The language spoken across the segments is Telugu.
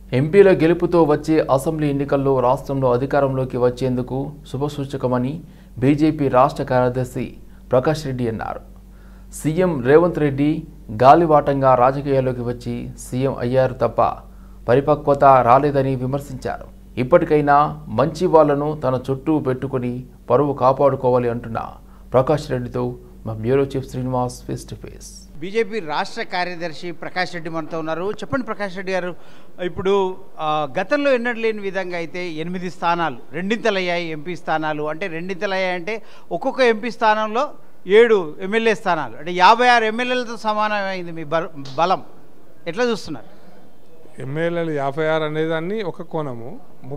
ఎంపీల గెలుపుతో వచ్చే అసెంబ్లీ ఎన్నికల్లో రాష్ట్రంలో అధికారంలోకి వచ్చేందుకు శుభసూచకమని బీజేపీ రాష్ట్ర కార్యదర్శి ప్రకాష్ రెడ్డి అన్నారు. సీఎం రేవంత్ రెడ్డి గాలివాటంగా రాజకీయాల్లోకి వచ్చి సీఎం అయ్యారు తప్ప పరిపక్వత రాలేదని విమర్శించారు. ఇప్పటికైనా మంచి వాళ్లను తన చుట్టూ పెట్టుకుని పరువు కాపాడుకోవాలి అంటున్న ప్రకాష్ రెడ్డితో మా bureau chief Srinivas face to face. BJP రాష్ట్ర కార్యదర్శి ప్రకాష్ రెడ్డి మనతో ఉన్నారు. చెప్పండి ప్రకాష్ రెడ్డి గారు, ఇప్పుడు గతంలో ఎన్నడూ లేని విధంగా అయితే 8 స్థానాలు రెండింతలయ్యాయి. ఎంపీ స్థానాలు అంటే రెండింతలయ్యాయి అంటే ఒక్కొక్క ఎంపీ స్థానంలో 7 ఎమ్మెల్యే స్థానాలు అంటే 56 ఎమ్మెల్యేలతో సమానమైంది మీ బలం. ఎట్లా చూస్తున్నారు? ఎమ్మెల్యేలు 56 అనేదాన్ని ఒక కోణము,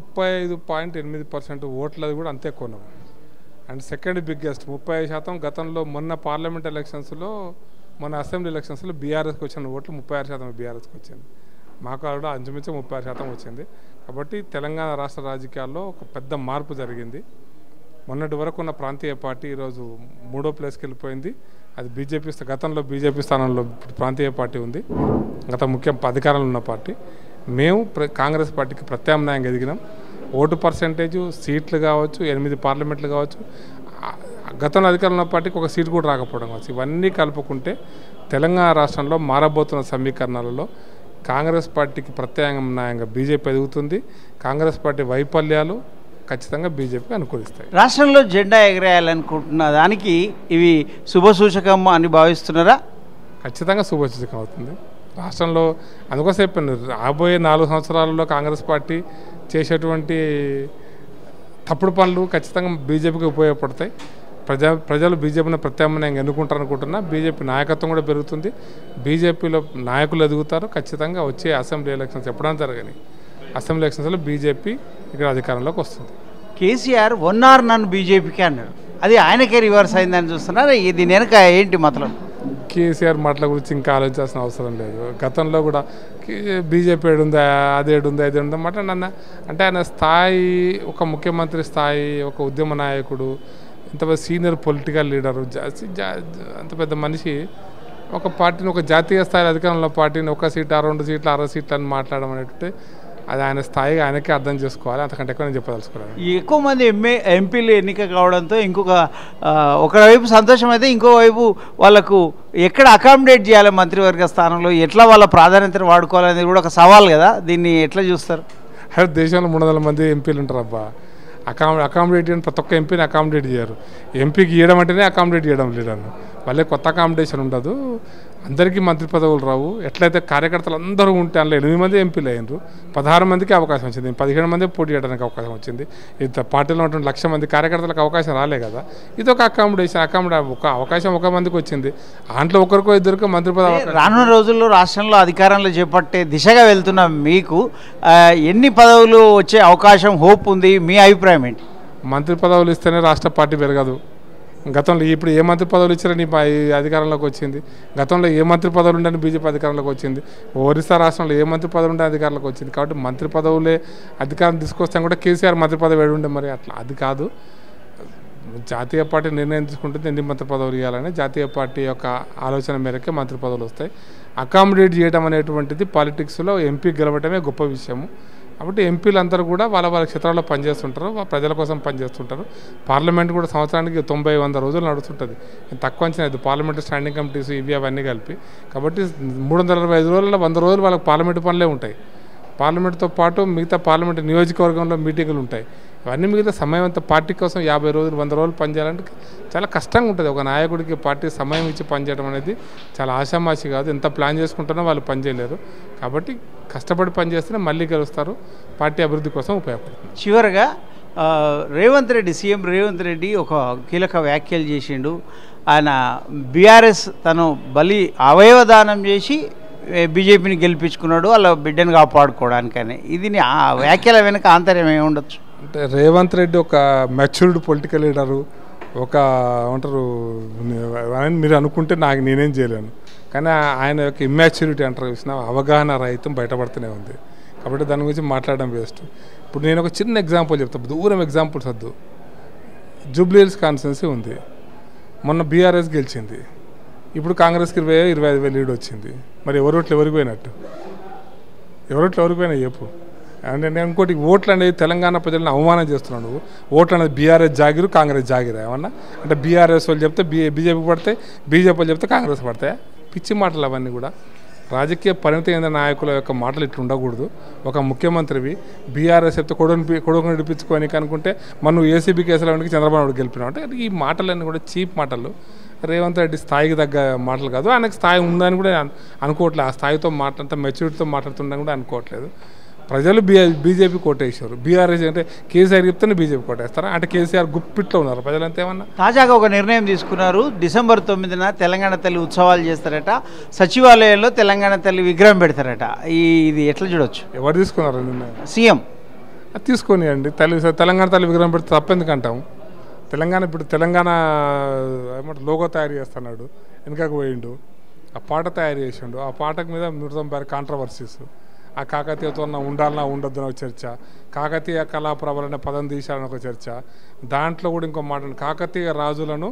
35.8% ఓట్లది కూడా అంతే కోణము. అండ్ సెకండ్ బిగ్గెస్ట్ 35% గతంలో మొన్న పార్లమెంట్ ఎలక్షన్స్లో, మొన్న అసెంబ్లీ ఎలక్షన్స్లో బీఆర్ఎస్కి వచ్చిన ఓట్లు 36% బీఆర్ఎస్కి వచ్చింది. మాకు కూడా అంచుమించు 30% వచ్చింది. కాబట్టి తెలంగాణ రాష్ట్ర రాజకీయాల్లో ఒక పెద్ద మార్పు జరిగింది. మొన్నటి వరకు ఉన్న ప్రాంతీయ పార్టీ ఈరోజు 3వ ప్లేస్కి వెళ్ళిపోయింది. అది బీజేపీ. గతంలో బీజేపీ స్థానంలో ప్రాంతీయ పార్టీ ఉంది, గత ముఖ్య అధికారంలో ఉన్న పార్టీ. మేము కాంగ్రెస్ పార్టీకి ప్రత్యామ్నాయంగా ఎదిగినాం. ఓటు పర్సెంటేజు, సీట్లు కావచ్చు, 8 పార్లమెంట్లు కావచ్చు, గతంలో అధికారంలో ఉన్న పార్టీకి ఒక సీటు కూడా రాకపోవడం కావచ్చు, ఇవన్నీ కలుపుకుంటే తెలంగాణ రాష్ట్రంలో మారబోతున్న సమీకరణాలలో కాంగ్రెస్ పార్టీకి ప్రత్యామ్నాయంగా బీజేపీ ఎదుగుతుంది. కాంగ్రెస్ పార్టీ వైఫల్యాలు ఖచ్చితంగా బీజేపీకి అనుకూలిస్తాయి. రాష్ట్రంలో జెండా ఎగరేయాలనుకుంటున్న దానికి ఇవి శుభసూచకం అని భావిస్తున్నారా? ఖచ్చితంగా శుభసూచకం అవుతుంది రాష్ట్రంలో. అందుకోసం చెప్పాను, రాబోయే 4 సంవత్సరాలలో కాంగ్రెస్ పార్టీ చేసేటువంటి తప్పుడు పనులు ఖచ్చితంగా బీజేపీకి ఉపయోగపడతాయి. ప్రజలు బీజేపీని ప్రత్యామ్నాయంగా ఎన్నుకుంటారనుకుంటున్నా. బీజేపీ నాయకత్వం కూడా పెరుగుతుంది, బీజేపీలో నాయకులు ఎదుగుతారు. ఖచ్చితంగా వచ్చే అసెంబ్లీ ఎలక్షన్స్ ఎప్పుడైనా జరగని అసెంబ్లీ ఎలక్షన్స్లో బీజేపీ ఇక్కడ అధికారంలోకి వస్తుంది. కేసీఆర్ 1 ఆర్ నన్ బీజేపీకి అన్నారు, అది ఆయనకే రివర్స్ అయిందని చూస్తున్నారు. దీని వెనక ఏంటి మతలం? కేసీఆర్ మాటల గురించి ఇంకా ఆలోచించాల్సిన అవసరం లేదు. గతంలో కూడా బీజేపీ ఏడుందా, అదేడుందా, ఇది ఉందా మాట నన్న అంటే ఆయన స్థాయి, ఒక ముఖ్యమంత్రి స్థాయి, ఒక ఉద్యమ నాయకుడు, ఇంత సీనియర్ పొలిటికల్ లీడరు, అంత పెద్ద మనిషి ఒక పార్టీని, ఒక జాతీయ స్థాయి అధికారంలో పార్టీని 1 సీట్, 2 సీట్లు, 6 సీట్లు అని మాట్లాడడం అనేటువంటి అది ఆయన స్థాయిగా ఆయనకే అర్థం చేసుకోవాలి. అంతకంటే ఎక్కువ నేను చెప్పదలుచుకోవాలి. ఎక్కువ మంది ఎంపీలు ఎన్నిక కావడంతో ఒకవైపు సంతోషం అయితే, ఇంకోవైపు వాళ్ళకు ఎక్కడ అకామిడేట్ చేయాలి మంత్రివర్గ స్థానంలో, ఎట్లా వాళ్ళ ప్రాధాన్యతను వాడుకోవాలనేది కూడా ఒక సవాల్ కదా. దీన్ని ఎట్లా చూస్తారు? దేశంలో 300 మంది ఎంపీలు ఉంటారు అబ్బా. అకామిడేట్ చేయడం, ప్రతి ఒక్క ఎంపీని అకామిడేట్ చేయరు. ఎంపీకి ఇవ్వడం అంటేనే అకామిడేట్ చేయడం లీడర్ను, వాళ్ళే కొత్త అకామిడేషన్ ఉండదు. అందరికీ మంత్రి పదవులు రావు. ఎట్లయితే కార్యకర్తలు అందరూ ఉంటే అందులో 8 మంది ఎంపీలు అయినరు, 16 మందికి అవకాశం వచ్చింది, 17 మంది పోటీ చేయడానికి అవకాశం వచ్చింది. ఇంత పార్టీలో ఉన్నటువంటి 1,00,000 మంది కార్యకర్తలకు అవకాశం రాలే కదా. ఇది ఒక అకామిడేషన్. ఒక అవకాశం 1 మందికి వచ్చింది, దాంట్లో ఒకరికో ఇద్దరికో మంత్రి పదవి. రానున్న రోజుల్లో రాష్ట్రంలో అధికారంలో చేపట్టే దిశగా వెళ్తున్న మీకు ఎన్ని పదవులు వచ్చే అవకాశం, హోప్ ఉంది? మీ అభిప్రాయం ఏంటి? మంత్రి పదవులు ఇస్తేనే రాష్ట్ర పార్టీ పెరగదు. గతంలో ఇప్పుడు ఏ మంత్రి పదవులు ఇచ్చారని అధికారంలోకి వచ్చింది, గతంలో ఏ మంత్రి పదవులు ఉండని బీజేపీ అధికారంలోకి వచ్చింది, ఒరిస్సా రాష్ట్రంలో ఏ మంత్రి పదవులు ఉండే అధికారంలోకి వచ్చింది. కాబట్టి మంత్రి పదవులే అధికారం తీసుకొస్తాం కూడా కేసీఆర్ మంత్రి పదవి ఏడుండే, మరి అట్లా అది కాదు. జాతీయ పార్టీ నిర్ణయం తీసుకుంటుంది ఎన్ని మంత్రి పదవులు ఇవ్వాలని. జాతీయ పార్టీ యొక్క ఆలోచన మేరకే మంత్రి పదవులు వస్తాయి. అకామిడేట్ చేయడం అనేటువంటిది పాలిటిక్స్లో ఎంపీ గెలవడమే గొప్ప విషయము. కాబట్టి ఎంపీలు అందరూ కూడా వాళ్ళ క్షేత్రాల్లో పనిచేస్తుంటారు, ప్రజల కోసం పనిచేస్తుంటారు. పార్లమెంట్ కూడా సంవత్సరానికి 90-100 రోజులు నడుస్తుంటుంది. తక్కువ అంచనా లేదు పార్లమెంట్ స్టాండింగ్ కమిటీస్ ఇవి అవన్నీ కలిపి. కాబట్టి 365 రోజుల్లో 100 రోజులు వాళ్ళకి పార్లమెంటు పనులే ఉంటాయి. పార్లమెంట్తో పాటు మిగతా పార్లమెంట్ నియోజకవర్గంలో మీటింగులు ఉంటాయి. ఇవన్నీ మిగతా సమయం అంతా పార్టీ కోసం 50 రోజులు 100 రోజులు పనిచేయాలంటే చాలా కష్టంగా ఉంటుంది. ఒక నాయకుడికి పార్టీ సమయం ఇచ్చి పనిచేయడం అనేది చాలా ఆషామాషి కాదు. ఎంత ప్లాన్ చేసుకుంటున్నా వాళ్ళు పనిచేయలేరు. కాబట్టి కష్టపడి పనిచేస్తేనే మళ్ళీ గెలుస్తారు, పార్టీ అభివృద్ధి కోసం ఉపయోగపడుతుంది. చివరగా రేవంత్ రెడ్డి, సీఎం రేవంత్ రెడ్డి ఒక కీలక వ్యాఖ్యలు చేసిండు. ఆయన బీఆర్ఎస్ తను అవయవదానం చేసి బీజేపీని గెలిపించుకున్నాడు వాళ్ళ బిడ్డను కాపాడుకోవడానికని. ఇది ఆ వ్యాఖ్యల వెనుక ఆంతర్యం ఏమి ఉండొచ్చు? అంటే రేవంత్ రెడ్డి ఒక మెచ్యూర్డ్ పొలిటికల్ లీడరు, ఒక ఏమంటారు మీరు అనుకుంటే నేనేం చేయలేను. కానీ ఆయన యొక్క ఇమ్యాచ్యూరిటీ అంటారు చూసిన అవగాహన రహితం బయటపడుతూనే ఉంది. కాబట్టి దాని గురించి మాట్లాడడం వేస్ట్. ఇప్పుడు నేను ఒక చిన్న ఎగ్జాంపుల్ చెప్తాను, దూరం ఎగ్జాంపుల్స్ వద్దు. జూబ్లీ హిల్స్ కాన్స్టిట్యున్సీ ఉంది, మొన్న బీఆర్ఎస్ గెలిచింది, ఇప్పుడు కాంగ్రెస్కి 25,000 లీడ్ వచ్చింది. మరి ఎవరికి పోయినట్టు? ఎవరికి పోయినా చెప్పు. అంటే నేను ఇంకోటి, ఓట్లు అనేది తెలంగాణ ప్రజలను అవమానం చేస్తున్నాడు నువ్వు. ఓట్లు అనేది బీఆర్ఎస్ జాగిరు, కాంగ్రెస్ జాగిరా ఏమన్నా? అంటే బీఆర్ఎస్ వాళ్ళు చెప్తే బీజేపీ పడితే, బీజేపీ వాళ్ళు చెప్తే కాంగ్రెస్ పడతాయి. పిచ్చి మాటలు అవన్నీ కూడా. రాజకీయ పరిణతి చెందిన నాయకుల యొక్క మాటలు ఇట్లా ఉండకూడదు. ఒక ముఖ్యమంత్రివి బీఆర్ఎస్ చెప్తే కొడుకుని నడిపించుకోనికి అనుకుంటే మనం ఏసీబీ కేసుల వెనక్కి చంద్రబాబు నాయుడు గెలిపినాం అంటే ఈ మాటలన్నీ కూడా చీప్ మాటలు. రేవంత్ రెడ్డి స్థాయికి తగ్గ మాటలు కాదు. ఆయనకు స్థాయి ఉందని కూడా అనుకోవట్లేదు. ఆ స్థాయితో మాట్లాడితే మెచ్యూరిటీతో మాట్లాడుతుండని కూడా అనుకోవట్లేదు. ప్రజలు బీజేపీ కోటేశారు. బీఆర్ఎస్ అంటే కేసీఆర్ చెప్తేనే బీజేపీ కోటేస్తారా? అంటే కేసీఆర్ గుప్పిట్లో ఉన్నారు ప్రజలంతా. ఏమన్నా తాజాగా ఒక నిర్ణయం తీసుకున్నారు. డిసెంబర్ 9న తెలంగాణ తల్లి ఉత్సవాలు చేస్తారట. సచివాలయంలో తెలంగాణ తల్లి విగ్రహం పెడతారట. ఇది ఎట్లా చూడొచ్చు? ఎవరు తీసుకున్నారు నిర్ణయం? సీఎం తీసుకొనియండి. తెలంగాణ తల్లి విగ్రహం పెడితే తప్పెందుకు అంటాం? ఇప్పుడు తెలంగాణ ఏమంటారు లోగో తయారు చేస్తున్నాడు, వెనకకు పోయిండు, ఆ పాట తయారు చేసిండు. ఆ పాటకు మీద 190 కాంట్రవర్సీస్. ఆ కాకతీయతో ఉండాలన్నా ఉండొద్దు ఒక చర్చ, కాకతీయ కళాప్రభలనే పదం తీశారని ఒక చర్చ. దాంట్లో కూడా ఇంకో మాట, కాకతీయ రాజులను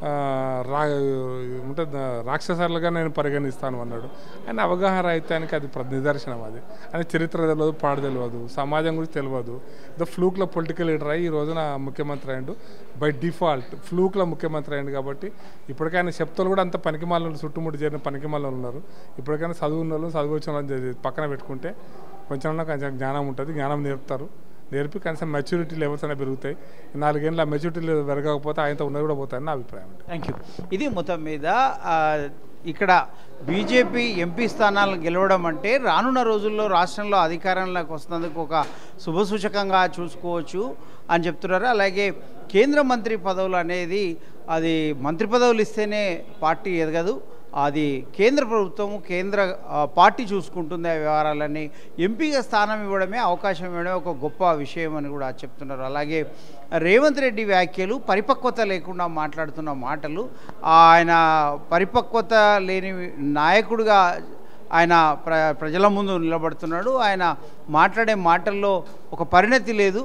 రాక్షసాలుగా నేను పరిగణిస్తాను అన్నాడు. ఆయన అవగాహన రాహిత్యానికి అది నిదర్శనం. అది ఆయన చరిత్ర తెలియదు, పాడు తెలియదు, సమాజం గురించి తెలియదు. ఏదో ఫ్లూక్లో పొలిటికల్ లీడర్ అయ్యి ఈ రోజున ముఖ్యమంత్రి అయ్యిండు. బై డిఫాల్ట్ ఫ్లూక్లో ముఖ్యమంత్రి అయ్యిండు. కాబట్టి ఇప్పటికైనా చెప్తలు కూడా అంత పనికిమాలను చుట్టుముట్టు చేరిన పనికిమాలను ఉన్నారు. ఇప్పటికైనా చదువున్న వాళ్ళు చదువు వచ్చిన వాళ్ళని పక్కన పెట్టుకుంటే కొంచెం జ్ఞానం ఉంటుంది. జ్ఞానం నేర్పుతారు. నేర్పి కనీసం మెచ్యూరిటీ లెవెల్స్ అనేవి పెరుగుతాయి. 4 ఏళ్ళ మెచ్యూరిటీ లెవెల్ పెరగకపోతే ఆయనతో ఉన్నది కూడా పోతాయని నా అభిప్రాయం. Thank you. ఇది మొత్తం మీద ఇక్కడ బీజేపీ ఎంపీ స్థానాలను గెలవడం అంటే రానున్న రోజుల్లో రాష్ట్రంలో అధికారంలోకి వస్తున్నందుకు ఒక శుభసూచకంగా చూసుకోవచ్చు అని చెప్తున్నారు. అలాగే కేంద్ర మంత్రి పదవులు అనేది అది మంత్రి పదవులు ఇస్తేనే పార్టీ ఎదగదు, అది కేంద్ర ప్రభుత్వం కేంద్ర పార్టీ చూసుకుంటుంది ఆ వ్యవహారాలన్నీ. ఎంపీగా స్థానం ఇవ్వడమే, అవకాశం ఇవ్వడమే ఒక గొప్ప విషయం అని కూడా చెప్తున్నారు. అలాగే రేవంత్ రెడ్డి వ్యాఖ్యలు పరిపక్వత లేకుండా మాట్లాడుతున్న మాటలు, ఆయన పరిపక్వత లేని నాయకుడిగా ఆయన ప్రజల ముందు నిలబడుతున్నాడు. ఆయన మాట్లాడే మాటల్లో ఒక పరిణతి లేదు.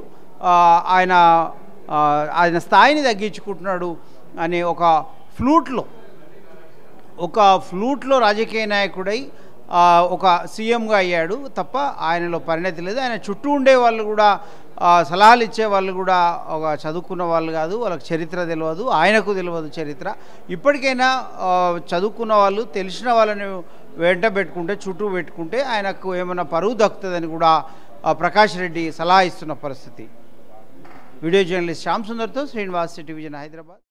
ఆయన స్థాయిని తగ్గించుకుంటున్నాడు అనే ఒక ఫ్లూట్లో రాజకీయ నాయకుడై ఒక సీఎంగా అయ్యాడు తప్ప ఆయనలో పరిణతి లేదు. ఆయన చుట్టూ ఉండే వాళ్ళు కూడా సలహాలు ఇచ్చే వాళ్ళు కూడా ఒక చదువుకున్న వాళ్ళు కాదు, వాళ్ళకి చరిత్ర తెలియదు, ఆయనకు తెలియదు చరిత్ర. ఇప్పటికైనా చదువుకున్న వాళ్ళు తెలిసిన వాళ్ళని వెంట పెట్టుకుంటే, చుట్టూ పెట్టుకుంటే ఆయనకు ఏమైనా పరువు దక్కుతుందని కూడా ప్రకాష్ రెడ్డి సలహా ఇస్తున్న పరిస్థితి. వీడియో జర్నలిస్ట్ శ్యామ్ సుందర్తో శ్రీనివాస్, టీవీ విజన్, హైదరాబాద్.